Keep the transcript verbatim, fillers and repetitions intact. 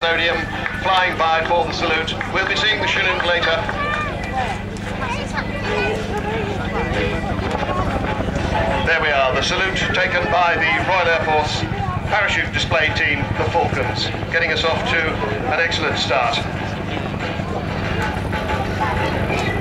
podium, flying by for the salute. We'll be seeing the Chinook later. There we are, the salute taken by the Royal Air Force parachute display team, the Falcons, getting us off to an excellent start.